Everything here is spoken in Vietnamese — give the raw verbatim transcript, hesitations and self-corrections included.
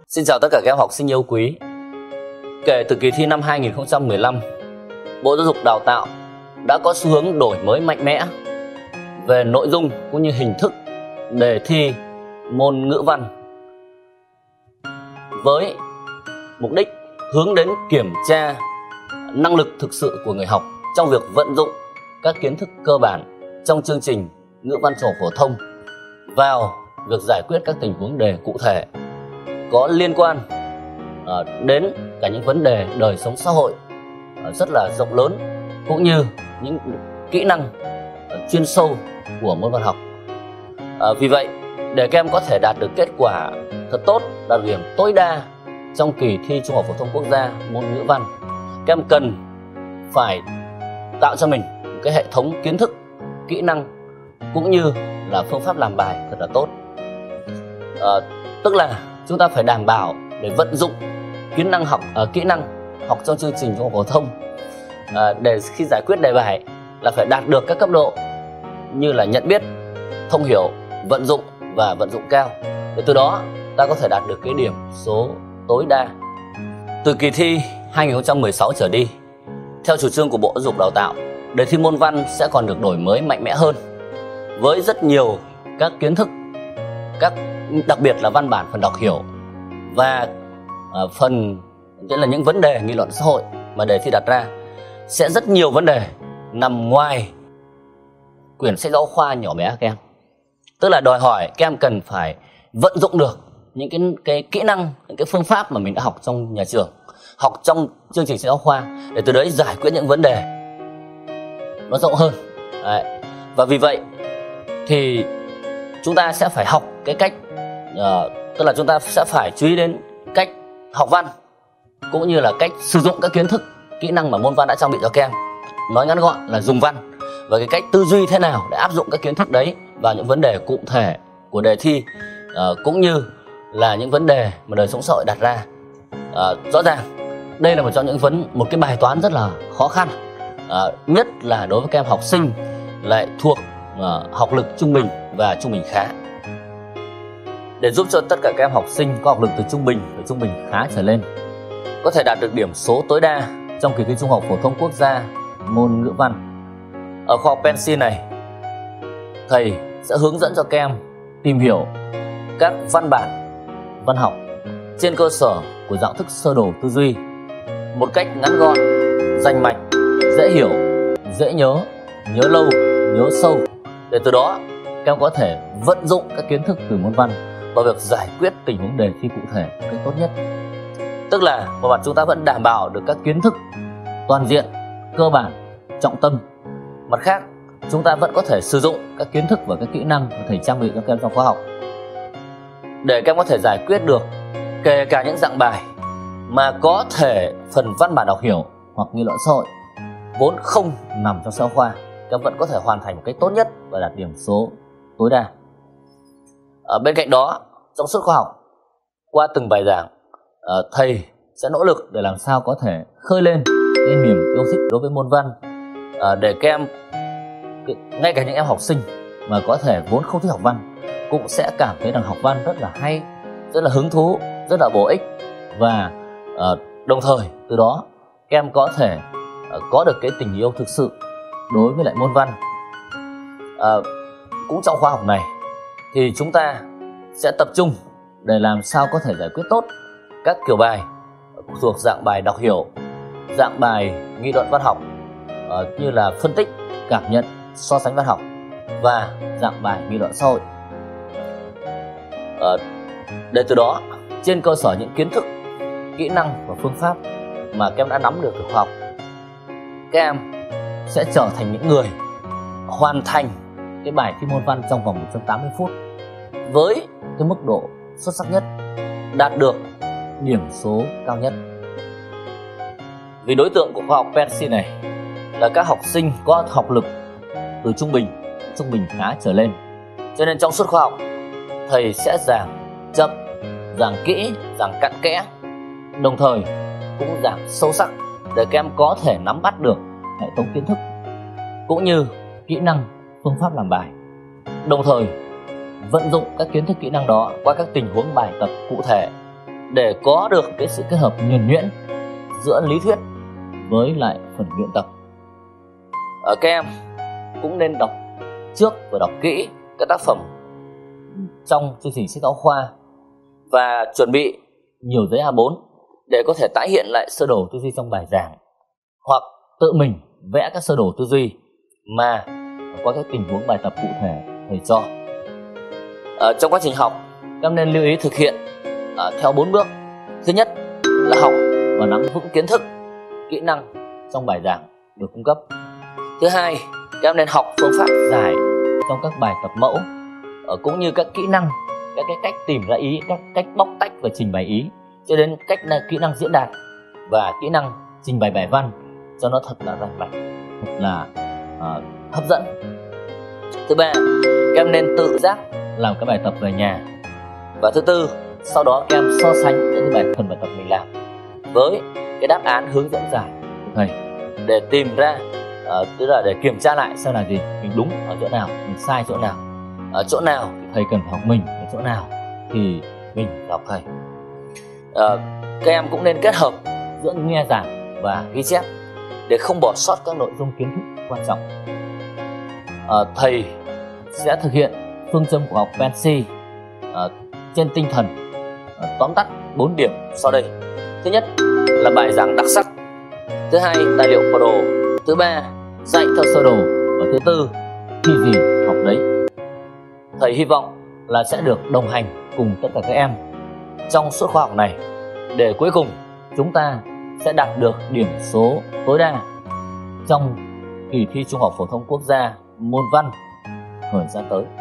Xin chào tất cả các em học sinh yêu quý. Kể từ kỳ thi năm hai nghìn không trăm mười lăm, Bộ Giáo dục Đào tạo đã có xu hướng đổi mới mạnh mẽ về nội dung cũng như hình thức đề thi môn ngữ văn, với mục đích hướng đến kiểm tra năng lực thực sự của người học trong việc vận dụng các kiến thức cơ bản trong chương trình ngữ văn trung học phổ thông vào việc giải quyết các tình huống đề cụ thể có liên quan uh, đến cả những vấn đề đời sống xã hội uh, rất là rộng lớn, cũng như những kỹ năng uh, chuyên sâu của môn văn học. Uh, vì vậy, để các em có thể đạt được kết quả thật tốt, đạt điểm tối đa trong kỳ thi Trung học phổ thông quốc gia môn ngữ văn, các em cần phải tạo cho mình một cái hệ thống kiến thức, kỹ năng cũng như là phương pháp làm bài thật là tốt. Uh, tức là chúng ta phải đảm bảo để vận dụng kỹ năng học uh, kỹ năng học trong chương trình trung học phổ thông uh, để khi giải quyết đề bài là phải đạt được các cấp độ như là nhận biết, thông hiểu, vận dụng và vận dụng cao, để từ đó ta có thể đạt được cái điểm số tối đa. Từ kỳ thi hai nghìn không trăm mười sáu trở đi, theo chủ trương của Bộ Giáo dục Đào tạo, đề thi môn văn sẽ còn được đổi mới mạnh mẽ hơn với rất nhiều các kiến thức, các đặc biệt là văn bản, phần đọc hiểu và uh, phần tức là những vấn đề nghị luận xã hội mà đề thi đặt ra sẽ rất nhiều vấn đề nằm ngoài quyển sách giáo khoa nhỏ bé các em. Tức là đòi hỏi các em cần phải vận dụng được những cái, cái kỹ năng, những cái phương pháp mà mình đã học trong nhà trường, học trong chương trình sách giáo khoa, để từ đấy giải quyết những vấn đề nó rộng hơn. Đấy. Và vì vậy thì chúng ta sẽ phải học cái cách uh, tức là chúng ta sẽ phải chú ý đến cách học văn cũng như là cách sử dụng các kiến thức, kỹ năng mà môn văn đã trang bị cho các em. Nói ngắn gọn là dùng văn, và cái cách tư duy thế nào để áp dụng các kiến thức đấy vào những vấn đề cụ thể của đề thi, uh, cũng như là những vấn đề mà đời sống xã hội đặt ra. Uh, rõ ràng đây là một trong những vấn một cái bài toán rất là khó khăn, uh, nhất là đối với các em học sinh lại thuộc uh, học lực trung bình và trung bình khá. Để giúp cho tất cả các em học sinh có học lực từ trung bình và trung bình khá trở lên có thể đạt được điểm số tối đa trong kỳ thi Trung học phổ thông quốc gia môn ngữ văn, ở khoa học Pencil này, thầy sẽ hướng dẫn cho các em tìm hiểu các văn bản văn học trên cơ sở của dạng thức sơ đồ tư duy một cách ngắn gọn, rành mạch, dễ hiểu, dễ nhớ, nhớ lâu, nhớ sâu, để từ đó các em có thể vận dụng các kiến thức từ môn văn vào việc giải quyết tình huống đề thi cụ thể một cách tốt nhất. Tức là một mặt chúng ta vẫn đảm bảo được các kiến thức toàn diện, cơ bản, trọng tâm. Mặt khác, chúng ta vẫn có thể sử dụng các kiến thức và các kỹ năng mà thầy trang bị cho các em trong khóa học, để các em có thể giải quyết được kể cả những dạng bài mà có thể phần văn bản đọc hiểu hoặc nghị luận xã hội vốn không nằm trong sách giáo khoa, các em vẫn có thể hoàn thành một cách tốt nhất và đạt điểm số tối đa. Ở bên cạnh đó, trong suốt khóa học, qua từng bài giảng, thầy sẽ nỗ lực để làm sao có thể khơi lên cái niềm yêu thích đối với môn văn, để các em, ngay cả những em học sinh mà có thể vốn không thích học văn, cũng sẽ cảm thấy rằng học văn rất là hay, rất là hứng thú, rất là bổ ích, và đồng thời từ đó các em có thể có được cái tình yêu thực sự đối với lại môn văn. À, cũng trong khóa học này thì chúng ta sẽ tập trung để làm sao có thể giải quyết tốt các kiểu bài thuộc dạng bài đọc hiểu, dạng bài nghị luận văn học, uh, như là phân tích, cảm nhận, so sánh văn học, và dạng bài nghị luận xã hội. Uh, để từ đó, trên cơ sở những kiến thức, kỹ năng và phương pháp mà các em đã nắm được từ khóa học, các em sẽ trở thành những người hoàn thành cái bài thi môn văn trong vòng một trăm tám mươi phút với cái mức độ xuất sắc nhất, đạt được điểm số cao nhất. Vì đối tượng của khóa học Pencil này là các học sinh có học lực từ trung bình, trung bình khá trở lên, cho nên trong suốt khóa học thầy sẽ giảng chậm, giảng kỹ, giảng cặn kẽ, đồng thời cũng giảng sâu sắc để các em có thể nắm bắt được hệ thống kiến thức cũng như kỹ năng, phương pháp làm bài, đồng thời vận dụng các kiến thức kỹ năng đó qua các tình huống bài tập cụ thể để có được cái sự kết hợp nhuần nhuyễn giữa lý thuyết với lại phần luyện tập. Ở các em cũng nên đọc trước và đọc kỹ các tác phẩm trong chương trình sách giáo khoa và chuẩn bị nhiều giấy A bốn để có thể tái hiện lại sơ đồ tư duy trong bài giảng, hoặc tự mình vẽ các sơ đồ tư duy mà có các tình huống bài tập cụ thể thầy cho. Ở trong quá trình học, các em nên lưu ý thực hiện uh, theo bốn bước. Thứ nhất là học và nắm vững kiến thức, kỹ năng trong bài giảng được cung cấp. Thứ hai, các em nên học phương pháp giải trong các bài tập mẫu, uh, cũng như các kỹ năng, các cái cách tìm ra ý, các cách bóc tách và trình bày ý, cho đến cách là kỹ năng diễn đạt và kỹ năng trình bày bài văn cho nó thật là rành mạch, thật là uh, hấp dẫn. Thứ ba, các em nên tự giác làm cái bài tập về nhà. Và thứ tư, sau đó các em so sánh những cái bài phần bài tập mình làm với cái đáp án hướng dẫn giải của thầy để tìm ra, uh, tức là để kiểm tra lại xem là gì, mình đúng ở chỗ nào, mình sai chỗ nào, ở chỗ nào thì thầy cần học mình, ở chỗ nào thì mình học thầy. Uh, các em cũng nên kết hợp giữa nghe giảng và ghi chép để không bỏ sót các nội dung kiến thức quan trọng. Uh, thầy sẽ thực hiện phương châm của học Pensi uh, trên tinh thần uh, tóm tắt bốn điểm sau đây. Thứ nhất là bài giảng đặc sắc. Thứ hai, tài liệu pro. Thứ ba, dạy theo sơ đồ. Và thứ tư, thi gì học đấy. Thầy hy vọng là sẽ được đồng hành cùng tất cả các em trong suốt khóa học này, để cuối cùng chúng ta sẽ đạt được điểm số tối đa trong kỳ thi Trung học phổ thông quốc gia môn văn thời gian tới.